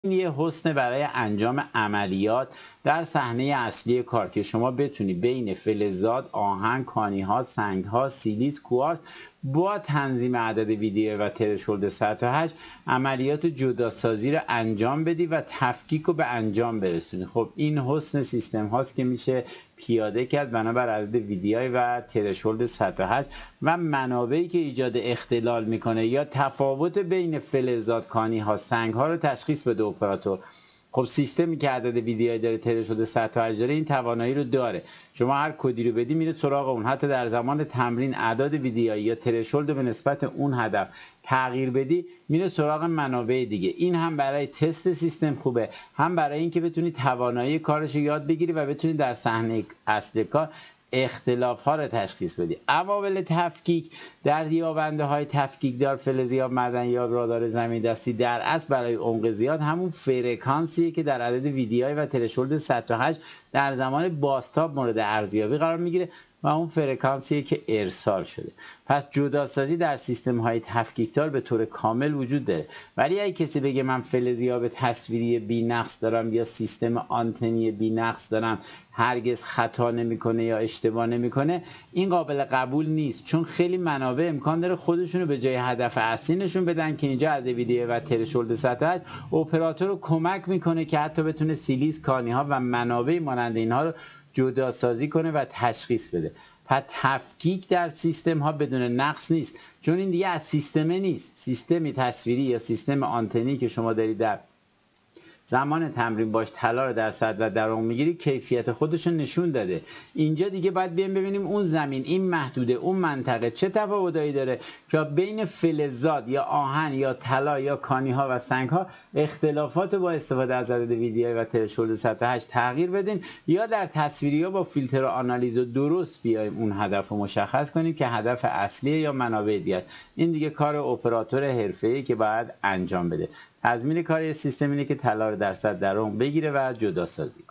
این یه حسن برای انجام عملیات در صحنه اصلی کار که شما بتونی بین فلزات، آهن، کانی‌ها، سنگ‌ها، سیلیس، کوارتز با تنظیم عدد ویدیو و ترشولد 100 تا 8 عملیات جداسازی رو انجام بدی و تفکیک رو به انجام برسونی. خب این حسن سیستم هاست که میشه پیاده کرد بنابر عدد ویدیوی و ترشولد 100 تا 8 و منابعی که ایجاد اختلال میکنه یا تفاوت بین فلزات، کانی‌ها، سنگ‌ها رو تشخیص بده اپراتور. خب سیستمی که عدد ویدیوهای داره ترشولد 100 تا 8 داره این توانایی رو داره. شما هر کدی رو بدی میره سراغ اون. حتی در زمان تمرین اعداد ویدیویی یا ترشولد به نسبت اون هدف تغییر بدی میره سراغ منابع دیگه. این هم برای تست سیستم خوبه، هم برای اینکه بتونی توانایی کارش رو یاد بگیری و بتونی در صحنه اصل کار اختلاف ها رو تشخیص بدی. عوامل تفکیک در یابنده های تفکیک دار فلزی یا معدن یا رادار زمین دستی در اصل برای عمق زیاد همون فرکانسیه که در عدد ویدیوهای و ترشولد 100 تا 8 در زمان بازتاب مورد ارزیابی قرار میگیره و اون فرکانسیه که ارسال شده. پس جداسازی در سیستم های تفکیکدار به طور کامل وجود داره. ولی اگه کسی بگه من فلزیاب تصویری بی نقص دارم یا سیستم آنتنی بی نقص دارم، هرگز خطا نمیکنه یا اشتباه نمیکنه، این قابل قبول نیست، چون خیلی منابع امکان داره خودشونو به جای هدف اصلی نشون بدن که اینجا عدد ویدیو و ترشولد سطح اپراتور رو کمک میکنه که حتی بتونه سیلیس، کانی ها و منابع مانند اینها رو جدا سازی کنه و تشخیص بده. پس تفکیک در سیستم ها بدون نقص نیست، چون این دیگه از سیستمه نیست. سیستمی تصویری یا سیستم آنتنی که شما دارید در زمان تمرین باش طلا رو در صدر و درون میگیری کیفیت خودش رو نشون داده. اینجا دیگه باید بیایم ببینیم اون زمین، این محدوده، اون منطقه چه تفاوتایی داره که بین فلزات یا آهن یا طلا یا کانی ها و سنگ ها اختلافات با استفاده از عدد ویدیویی و ترشولد 100 تا 8 تغییر بدیم، یا در تصویری ها با فیلتر و آنالیز و درست بیایم اون هدف رو مشخص کنیم که هدف اصلی یا منابع دیگه است. این دیگه کار اپراتور حرفه‌ای که باید انجام بده. تضمین کار سیستم اینه که طلا رو در صدر درون بگیره و جدا سازی کنه.